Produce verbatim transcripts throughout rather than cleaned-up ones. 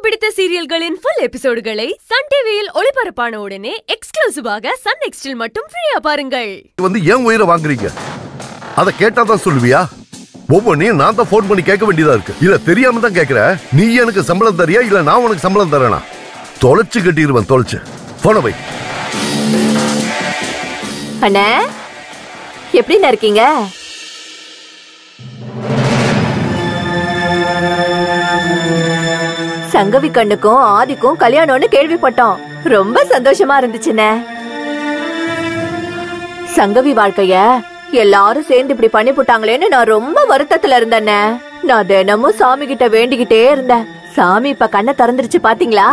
பிடித்த சீரியல்களின் full எபிசோடுகளை Sun டிவியில் ஒளிபரப்பான உடனே எக்ஸ்க்ளூசிவாக சன் நெக்ஸ்டில் மட்டும் ஃப்ரீயா பாருங்கள். வந்து ஏன் உயிரை வாங்குறீங்க? அத கேட்டா தான் சொல்லுவியா? ஒவ்வொன்றையும் நான் தான் போன் பண்ணி கேட்க வேண்டியதா இருக்கு. இல்ல தெரியாம தான் கேட்கிற. நீ எனக்கு சம்பளம் தரியா இல்ல நான் உனக்கு சம்பளம் தரேனா? தொலைச்சு கட்டிடுவேன் தொலைச்சு. போன வை. அண்ணே எப்படி இருக்கீங்க? சங்கவி கண்ணுக்கும் ஆதிக்கும் கல்யாணம்னு கேள்விப்பட்டோம். ரொம்ப சந்தோஷமா இருந்துச்சுண்ணே. சங்கவி வாழ்க்கைய எல்லாரும் சேர்ந்து இப்படி பண்ணி போட்டாங்களேன்னு நான் ரொம்ப வருத்தத்துல இருந்தேண்ணே. நான் தினமும் சாமி கிட்ட வேண்டிக்கிட்டே இருந்தேன். சாமி இப்ப கண்ணை திறந்துருச்சு பாத்தீங்களா?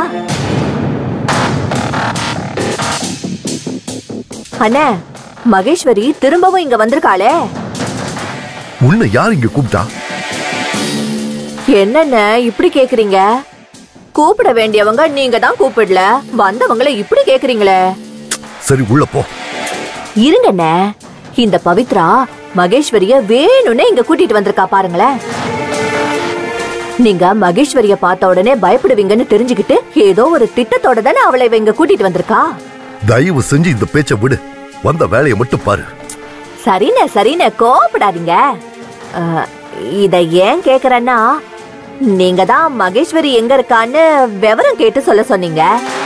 அண்ணே மகேஸ்வரி திரும்பவும் இங்க வந்திருக்காளே. உன்னை யார் இங்க கூப்பிட்டா? என்னென்ன இப்படி கேக்குறீங்க? கூப்பிட வேண்டியவங்க நீங்க தான் கூப்பிடல, வந்தவங்களை இப்படி கேக்குறீங்களே. சரி உள்ள போ. இருங்கண்ணே, இந்த பவித்ரா மகேஸ்வரிய வேணும்னே இங்க கூட்டிட்டு வந்திருக்கா பாருங்களேன். நீங்க மகேஸ்வரிய பார்த்த உடனே பயப்படுவீங்கன்னு தெரிஞ்சுக்கிட்டு ஏதோ ஒரு திட்டத்தோட தானே அவளை இங்க கூட்டிட்டு வந்திருக்கா. தயவு செஞ்சு இந்த பேச்ச விடு. வந்த வேலையை மட்டும் பாரு. சரிண்ணே சரிண்ணே, கோபப்படாதீங்க. இத ஏன் கேக்குறேன்னா, நீங்க தான் மகேஸ்வரி எங்க இருக்கான்னு விவரம் கேட்டு சொல்ல சொன்னீங்க.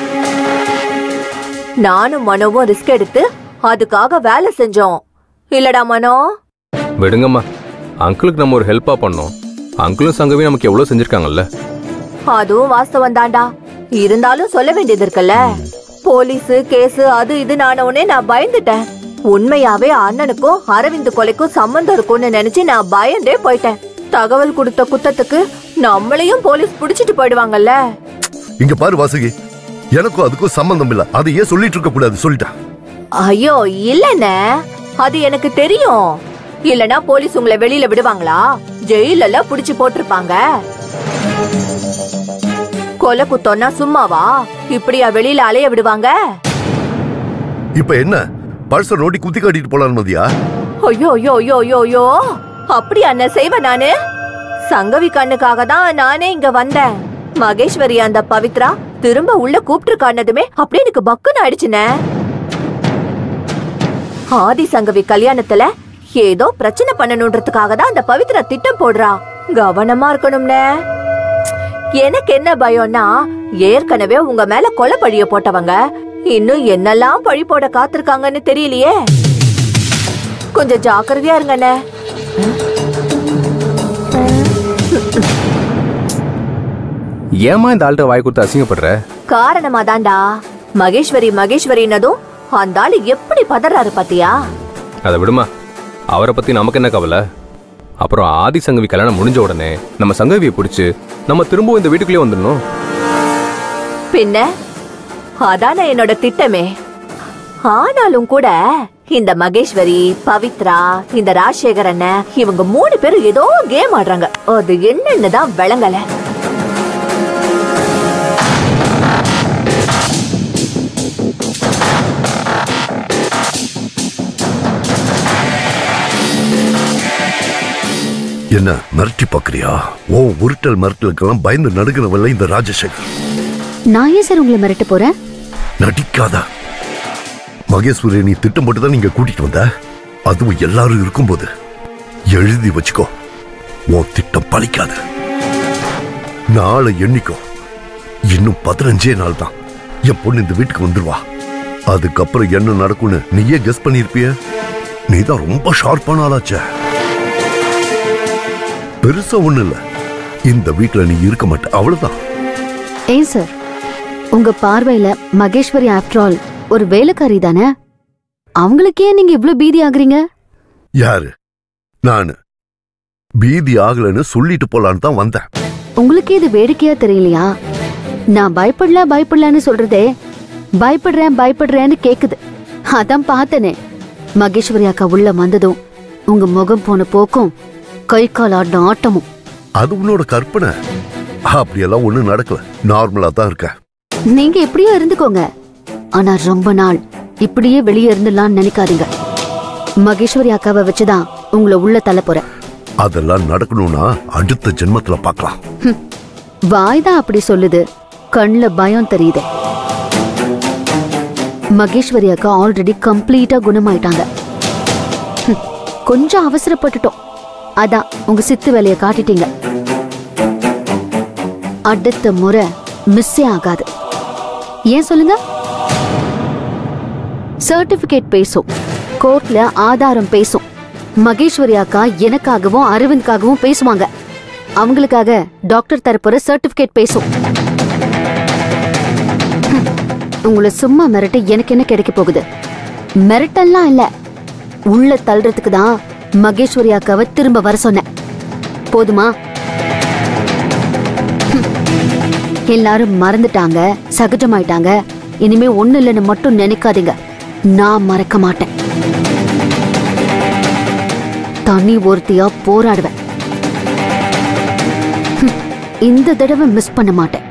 நானும் மனோவும் ரிஸ்க் எடுத்து அதுக்காக வேலை செஞ்சோம். இல்லடா மனோ? விடுங்கம்மா, அங்கிளுக்கு நம்ம ஒரு ஹெல்ப்பா பண்ணோம். அங்கிளும் சங்கவி நமக்கு எவ்வளவு செஞ்சிருக்காங்கல்ல. அதுவும் வாஸ்தவம் தாண்டா. இருந்தாலும் சொல்ல வேண்டியது இருக்குல்ல. போலீஸ் கேஸ் அது இது நானே நான் பயந்துட்டேன். உண்மையாவே அண்ணனுக்கும் அரவிந்த் கொலைக்கும் சம்பந்தம் இருக்கும்னு நினைச்சு நான் பயந்தே போயிட்டேன். தகவல் கொடுத்த குத்தத்துக்கு நம்மளையும் போலீஸ் புடிச்சிட்டு போயிடுவாங்கல்ல. இங்க பாரு வாசுகி, எனக்கும் அதுக்கும் சம்பந்தம் இல்ல. அதை ஏன் சொல்லிட்டு இருக்க கூடாது? சொல்லிட்டா. ஐயோ இல்லண்ணே, அது எனக்கு தெரியும். இல்லனா போலீஸ் உங்களை வெளியில விடுவாங்களா? ஜெயில புடிச்சு போட்டிருப்பாங்க. கொலை குத்தோன்னா சும்மாவா இப்படியா வெளியில அலைய விடுவாங்க? இப்ப என்ன பல்சர் நோட்டி குத்தி காட்டிட்டு போலான்னு மதியா? ஐயோ ஐயோ ஐயோ ஐயோ ஐயோ, அப்படி அண்ணன் செய்வேன் நானு. சங்கவி கண்ணுக்காக தான் நானே இங்க வந்தேன். மகேஸ்வரி அந்த பவித்ரா திரும்ப உள்ள கூப்பிட்டுருக்கானதுமே அப்படியே எனக்கு பக்குன்னு ஆயிடுச்சுனே. ஆதி சங்கவி கல்யாணத்துல ஏதோ பிரச்சனை பண்ணணும்ன்றதுக்காக தான் அந்த பவித்ரா திட்டம் போடுறா. கவனமா இருக்கணும்னே. எனக்கு என்ன பயம்னா, ஏற்கனவே உங்க மேல கொலை பழிய போட்டவங்க இன்னும் என்னெல்லாம் பழி போட காத்திருக்காங்கன்னு தெரியலையே. கொஞ்சம் ஜாக்கிரதையா இருங்கண்ணே. ஏமா இந்த ஆள்கிட்ட வாய் கொடுத்து அசிங்கப்படுற? காரணமா தாண்டா. மகேஸ்வரி மகேஸ்வரினதும் அந்த ஆளு எப்படி பதறாரு பாத்தியா? அதை விடுமா, அவரை பத்தி நமக்கு என்ன கவலை? அப்புறம் ஆதி சங்கவி கல்யாணம் முடிஞ்ச உடனே நம்ம சங்கவியை பிடிச்சு நம்ம திரும்பவும் இந்த வீட்டுக்குள்ளே வந்துடணும். பின்ன அதான என்னோட திட்டமே. ஆனாலும் கூட இந்த மகேஸ்வரி, பவித்ரா, இந்த ராஜசேகரன் இவங்க மூணு பேரும் ஏதோ கேம் ஆடுறாங்க. அது என்னன்னு தான் விளங்கல. என்ன மிரட்டி பாக்குறியா? ஓ உருட்டல் மிரட்டலுக்கெல்லாம் பயந்து நடுக்கிறவல்ல இந்த ராஜசேகர். நான் ஏன் சார் உங்களை மிரட்ட போறேன்? நடிக்காதா? மகேஸ்வரி நீ திட்டம் போட்டு தான் நீங்க கூட்டிட்டு வந்த. அதுவும் எல்லாரும் இருக்கும்போது எழுதி வச்சுக்கோ, உன் திட்டம் பலிக்காது. நாளை எண்ணிக்கோ. இன்னும் பதினஞ்சே நாள் தான் என் பொண்ணு இந்த வீட்டுக்கு வந்துருவா. அதுக்கப்புறம் என்ன நடக்கும்னு நீயே கெஸ் பண்ணிருப்பிய. நீதான் ரொம்ப ஷார்ப்பான ஆளாச்சே. பெருசா ஒண்ணு இல்ல, இந்த வீட்டுல நீ இருக்க மாட்ட, அவ்வளவுதான். ஏன் சார், உங்க பார்வையில மகேஸ்வரி ஆஃப்டர் ஆல் ஒரு வேலைக்காரி தானே? அவங்களுக்கே நீங்க இவ்வளவு பீதி ஆகுறீங்க? யாரு? நானு பீதி ஆகலன்னு சொல்லிட்டு போலான்னு தான் வந்தேன். உங்களுக்கு இது வேடிக்கையா தெரியலையா? நான் பயப்படல பயப்படலன்னு சொல்றதே பயப்படுறேன் பயப்படுறேன்னு கேக்குது. அதான் பார்த்தனே, மகேஸ்வரி அக்கா உள்ள வந்ததும் உங்க முகம் போன போக்கும் கை கால் ஆடின ஆட்டமும். அது உன்னோட கற்பனை. அப்படியெல்லாம் ஒண்ணு நடக்கல. நார்மலா தான் இருக்க. நீங்க இப்படியே இருந்துக்கோங்க. ஆனா ரொம்ப நாள் இப்படியே வெளியே இருந்துடலாம்னு நினைக்காதீங்க. மகேஸ்வரி அக்காவை வச்சுதான் உங்களை உள்ள தள்ள போறேன். அதெல்லாம் நடக்கணும்னா அடுத்த ஜென்மத்துல பார்க்கலாம். வாய்தான் அப்படி சொல்லுது, கண்ணுல பயம் தெரியுது. மகேஸ்வரி அக்கா ஆல்ரெடி கம்ப்ளீட்டா குணமாயிட்டாங்க. கொஞ்சம் அவசரப்பட்டுட்டோம், அதான் உங்க சித்து வேலையை காட்டிட்டீங்க. அடுத்த முறை மிஸ்ஸே ஆகாது. ஏன் சொல்லுங்க? சர்டிபிகேட் பேசும், கோர்ட்ல ஆதாரம் பேசும். மகேஸ்வரி அக்கா எனக்காகவும் அரவிந்த்காகவும் பேசுவாங்க. அவங்களுக்காக டாக்டர் தரப்புற சர்டிபிகேட் பேசும். உங்களை சும்மா மிரட்ட எனக்கு என்ன கிடைக்க போகுது? மிரட்டல்லாம் இல்ல, உள்ள தள்ளுறதுக்கு தான் மகேஸ்வரி அக்காவை திரும்ப வர சொன்னேன். போதுமா? எல்லாரும் மறந்துட்டாங்க, சகஜமாயிட்டாங்க. இனிமே ஒண்ணு இல்லைன்னு மட்டும் நினைக்காதீங்க. நான் மறக்க மாட்டேன். தனி ஒருத்தியா போராடுவேன். இந்த தடவை மிஸ் பண்ண மாட்டேன்.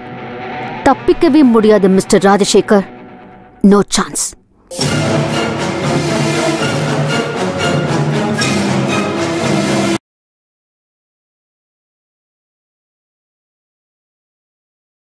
தப்பிக்கவே முடியாது மிஸ்டர் ராஜசேகர். No chance.